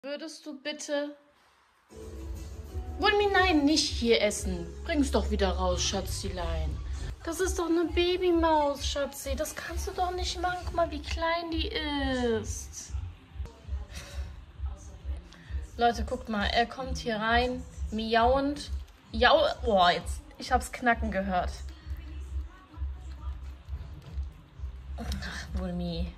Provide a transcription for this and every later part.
Würdest du bitte... Wulmi, nein, nicht hier essen. Bring's doch wieder raus, Schatzilein. Das ist doch eine Babymaus, Schatzi. Das kannst du doch nicht machen. Guck mal, wie klein die ist. Leute, guckt mal. Er kommt hier rein, miauend. Boah, jetzt. Ich hab's knacken gehört. Ach, Wulmi.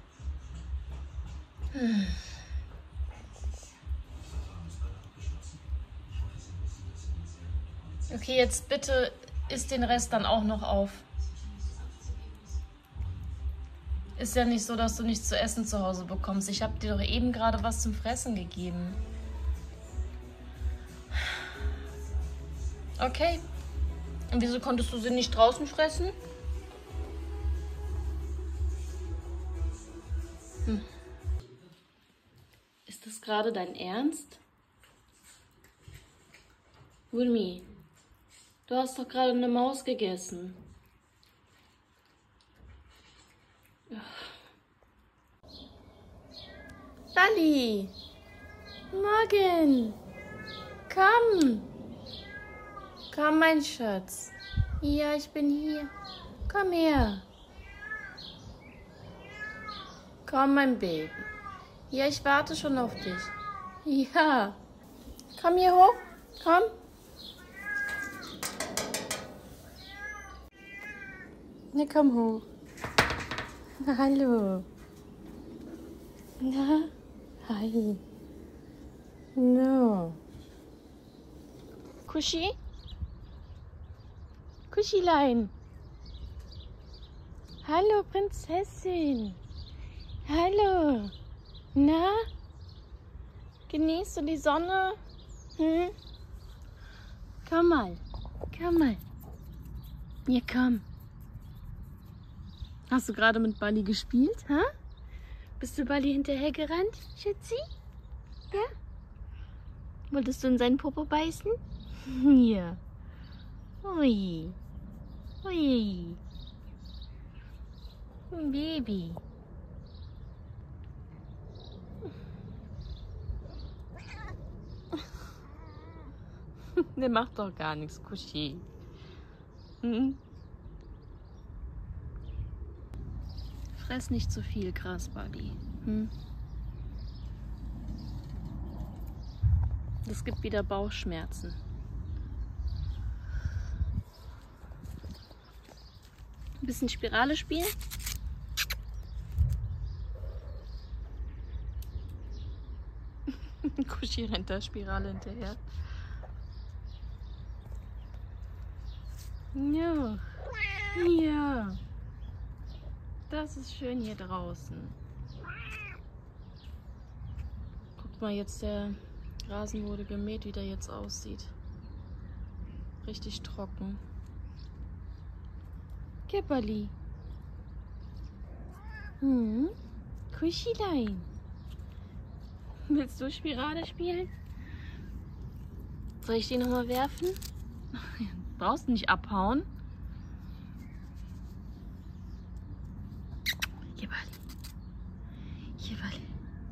Okay, jetzt bitte isst den Rest dann auch noch auf. Ist ja nicht so, dass du nichts zu essen zu Hause bekommst. Ich habe dir doch eben gerade was zum Fressen gegeben. Okay. Und wieso konntest du sie nicht draußen fressen? Ist das gerade dein Ernst? Wulmi, du hast doch gerade eine Maus gegessen. Dali! Morgen! Komm! Komm, mein Schatz. Ja, ich bin hier. Komm her. Komm, mein Baby. Ja, ich warte schon auf dich. Ja. Komm hier hoch. Komm. Na, komm hoch. Hallo. Na? Hi. No. Kuschi? Kuschilein. Hallo, Prinzessin. Hallo. Na? Genießt du die Sonne? Hm? Komm mal. Komm mal. Ja, komm. Hast du gerade mit Balli gespielt, ha? Bist du Balli hinterhergerannt, Schätzi? Ja? Wolltest du in seinen Popo beißen? Ja. Ui. Ui. Ein Baby. Der macht doch gar nichts, Kuschi. Hm? Fress nicht zu viel Gras, Balli. Hm? Es gibt wieder Bauchschmerzen. Ein bisschen Spirale spielen? Kuschi rennt der Spirale hinterher. Ja. Ja. Das ist schön hier draußen. Guck mal, jetzt der Rasen wurde gemäht, wie der jetzt aussieht. Richtig trocken. Kipperli. Kuschilein. Willst du Spirale spielen? Soll ich die nochmal werfen? Brauchst nicht abhauen. Kipperli. Kipperli.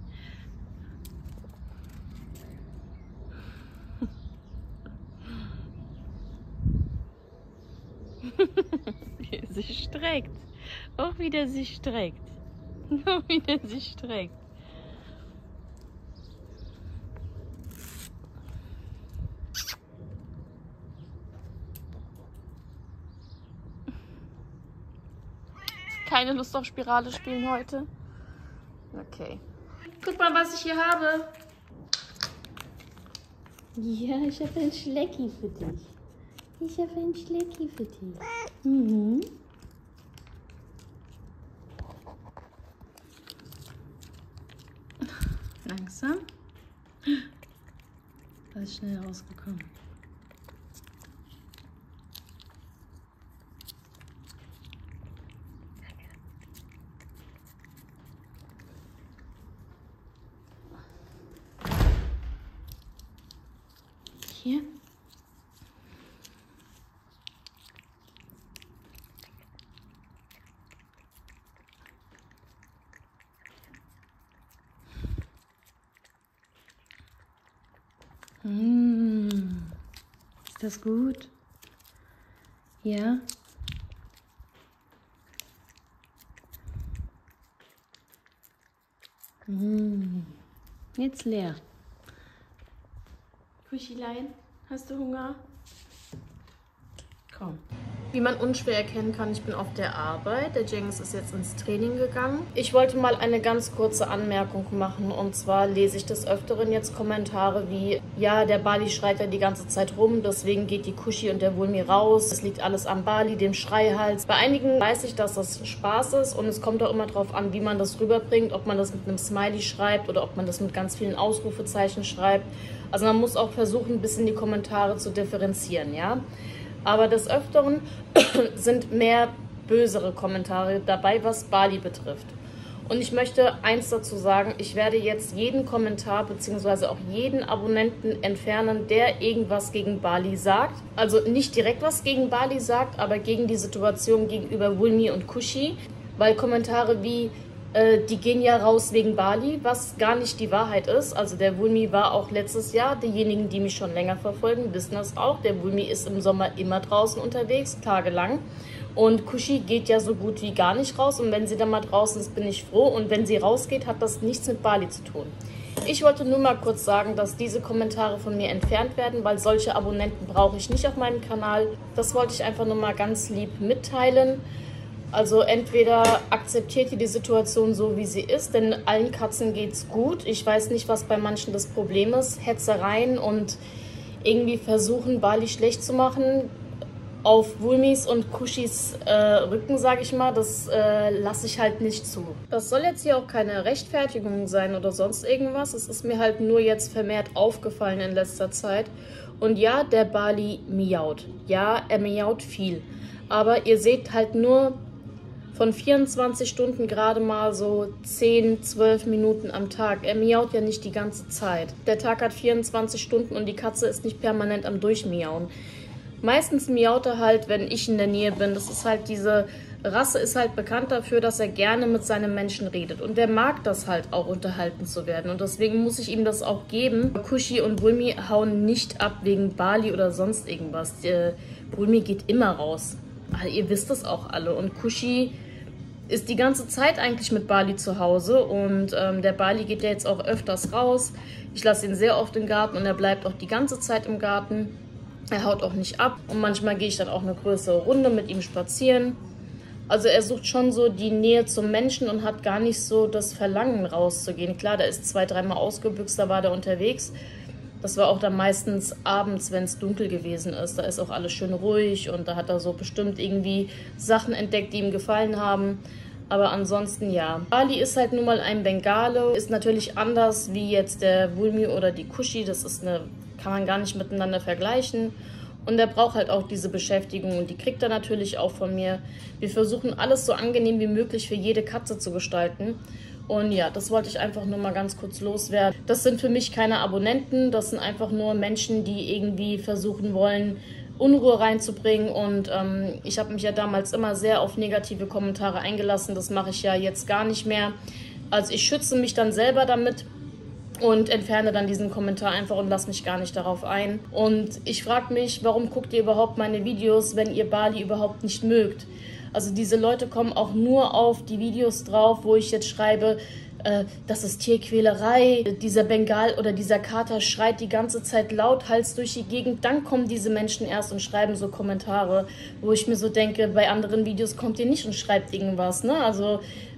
Wie er sich streckt. Auch wie der sich streckt. Auch wie der sich streckt. Keine Lust auf Spirale spielen heute? Okay. Guck mal, was ich hier habe. Ja, ich habe ein Schlecki für dich. Ich habe ein Schlecki für dich. Mhm. Langsam. Das ist schnell rausgekommen. Hier. Ist das gut? Ja? Jetzt leer. Kuschilein, hast du Hunger? Komm. Wie man unschwer erkennen kann, ich bin auf der Arbeit. Der Cengiz ist jetzt ins Training gegangen. Ich wollte mal eine ganz kurze Anmerkung machen. Und zwar lese ich des Öfteren jetzt Kommentare wie: Ja, der Bali schreit ja die ganze Zeit rum, deswegen geht die Kuschi und der Wulmi raus. Es liegt alles am Bali, dem Schreihals. Bei einigen weiß ich, dass das Spaß ist. Und es kommt auch immer darauf an, wie man das rüberbringt. Ob man das mit einem Smiley schreibt oder ob man das mit ganz vielen Ausrufezeichen schreibt. Also man muss auch versuchen, ein bisschen die Kommentare zu differenzieren, ja. Aber des Öfteren sind mehr bösere Kommentare dabei, was Bali betrifft. Und ich möchte eins dazu sagen: Ich werde jetzt jeden Kommentar bzw. auch jeden Abonnenten entfernen, der irgendwas gegen Bali sagt. Also nicht direkt was gegen Bali sagt, aber gegen die Situation gegenüber Wulmi und Kuschi. Weil Kommentare wie die gehen ja raus wegen Bali, was gar nicht die Wahrheit ist. Also der Wulmi war auch letztes Jahr, diejenigen, die mich schon länger verfolgen, wissen das auch. Der Wulmi ist im Sommer immer draußen unterwegs, tagelang. Und Kuschi geht ja so gut wie gar nicht raus. Und wenn sie dann mal draußen ist, bin ich froh. Und wenn sie rausgeht, hat das nichts mit Bali zu tun. Ich wollte nur mal kurz sagen, dass diese Kommentare von mir entfernt werden, weil solche Abonnenten brauche ich nicht auf meinem Kanal. Das wollte ich einfach nur mal ganz lieb mitteilen. Also entweder akzeptiert ihr die Situation so, wie sie ist, denn allen Katzen geht's gut. Ich weiß nicht, was bei manchen das Problem ist. Hetzereien und irgendwie versuchen, Bali schlecht zu machen auf Wulmis und Kuschis Rücken, sage ich mal, das lasse ich halt nicht zu. Das soll jetzt hier auch keine Rechtfertigung sein oder sonst irgendwas. Es ist mir halt nur jetzt vermehrt aufgefallen in letzter Zeit. Und ja, der Bali miaut. Ja, er miaut viel. Aber ihr seht halt nur von 24 Stunden gerade mal so 10, 12 Minuten am Tag. Er miaut ja nicht die ganze Zeit. Der Tag hat 24 Stunden und die Katze ist nicht permanent am Durchmiauen. Meistens miaut er halt, wenn ich in der Nähe bin. Das ist halt diese Rasse ist halt bekannt dafür, dass er gerne mit seinen Menschen redet. Und der mag das halt auch, unterhalten zu werden. Und deswegen muss ich ihm das auch geben. Kuschi und Wulmi hauen nicht ab wegen Bali oder sonst irgendwas. Wulmi geht immer raus. Also ihr wisst das auch alle. Und Kuschi ist die ganze Zeit eigentlich mit Bali zu Hause. Und der Bali geht ja jetzt auch öfters raus. Ich lasse ihn sehr oft im Garten und er bleibt auch die ganze Zeit im Garten. Er haut auch nicht ab. Und manchmal gehe ich dann auch eine größere Runde mit ihm spazieren. Also er sucht schon so die Nähe zum Menschen und hat gar nicht so das Verlangen rauszugehen. Klar, der ist 2-, 3 Mal ausgebüxt, da war der unterwegs. Das war auch dann meistens abends, wenn es dunkel gewesen ist. Da ist auch alles schön ruhig und da hat er so bestimmt irgendwie Sachen entdeckt, die ihm gefallen haben. Aber ansonsten ja. Bali ist halt nun mal ein Bengale. Ist natürlich anders wie jetzt der Wulmi oder die Kuschi. Das ist kann man gar nicht miteinander vergleichen. Und er braucht halt auch diese Beschäftigung und die kriegt er natürlich auch von mir. Wir versuchen alles so angenehm wie möglich für jede Katze zu gestalten. Und ja, das wollte ich einfach nur mal ganz kurz loswerden. Das sind für mich keine Abonnenten, das sind einfach nur Menschen, die irgendwie versuchen wollen, Unruhe reinzubringen. Und ich habe mich ja damals immer sehr auf negative Kommentare eingelassen. Das mache ich ja jetzt gar nicht mehr. Also ich schütze mich dann selber damit und entferne dann diesen Kommentar einfach und lasse mich gar nicht darauf ein. Und ich frage mich, warum guckt ihr überhaupt meine Videos, wenn ihr Bali überhaupt nicht mögt? Also diese Leute kommen auch nur auf die Videos drauf, wo ich jetzt schreibe, das ist Tierquälerei, dieser Bengal oder dieser Kater schreit die ganze Zeit lauthals durch die Gegend. Dann kommen diese Menschen erst und schreiben so Kommentare, wo ich mir so denke, bei anderen Videos kommt ihr nicht und schreibt irgendwas, ne? Also,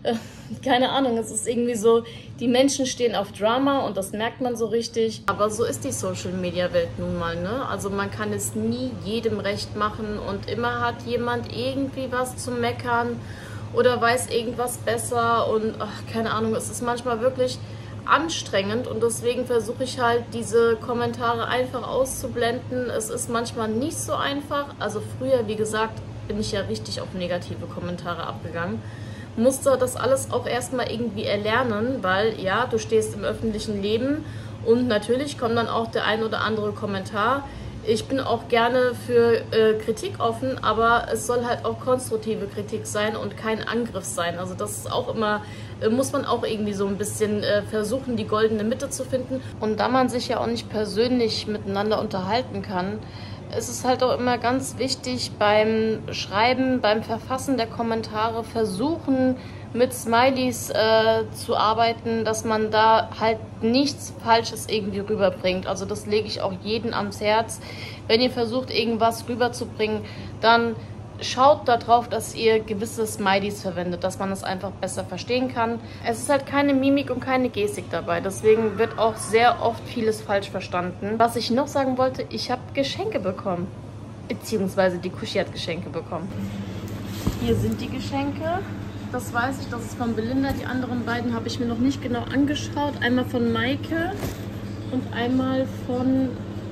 keine Ahnung, es ist irgendwie so, die Menschen stehen auf Drama und das merkt man so richtig. Aber so ist die Social-Media-Welt nun mal, ne? Also man kann es nie jedem recht machen und immer hat jemand irgendwie was zu meckern oder weiß irgendwas besser und ach, keine Ahnung, es ist manchmal wirklich anstrengend und deswegen versuche ich halt diese Kommentare einfach auszublenden. Es ist manchmal nicht so einfach. Also früher, wie gesagt, bin ich ja richtig auf negative Kommentare abgegangen. Musste das alles auch erstmal irgendwie erlernen, weil ja, du stehst im öffentlichen Leben und natürlich kommt dann auch der ein oder andere Kommentar, Ich bin auch gerne für Kritik offen, aber es soll halt auch konstruktive Kritik sein und kein Angriff sein. Also das ist auch immer, muss man auch irgendwie so ein bisschen versuchen, die goldene Mitte zu finden. Und da man sich ja auch nicht persönlich miteinander unterhalten kann, ist es halt auch immer ganz wichtig beim Schreiben, beim Verfassen der Kommentare versuchen, mit Smileys zu arbeiten, dass man da halt nichts Falsches irgendwie rüberbringt. Also das lege ich auch jedem ans Herz. Wenn ihr versucht, irgendwas rüberzubringen, dann schaut darauf, dass ihr gewisse Smileys verwendet, dass man es einfach besser verstehen kann. Es ist halt keine Mimik und keine Gestik dabei, deswegen wird auch sehr oft vieles falsch verstanden. Was ich noch sagen wollte, ich habe Geschenke bekommen, beziehungsweise die Kuschi hat Geschenke bekommen. Hier sind die Geschenke. Das weiß ich, das ist von Belinda. Die anderen beiden habe ich mir noch nicht genau angeschaut. Einmal von Maike und einmal von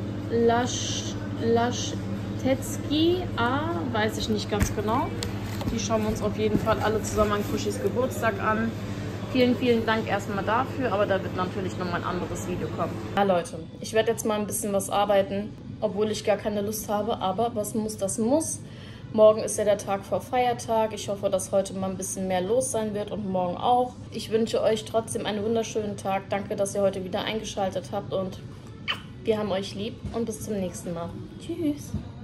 Laschtetski. Weiß ich nicht ganz genau. Die schauen wir uns auf jeden Fall alle zusammen an Kuschis Geburtstag an. Vielen, vielen Dank erstmal dafür, aber da wird natürlich nochmal ein anderes Video kommen. Ja Leute, ich werde jetzt mal ein bisschen was arbeiten, obwohl ich gar keine Lust habe, aber was muss, das muss. Morgen ist ja der Tag vor Feiertag. Ich hoffe, dass heute mal ein bisschen mehr los sein wird und morgen auch. Ich wünsche euch trotzdem einen wunderschönen Tag. Danke, dass ihr heute wieder eingeschaltet habt und wir haben euch lieb und bis zum nächsten Mal. Tschüss.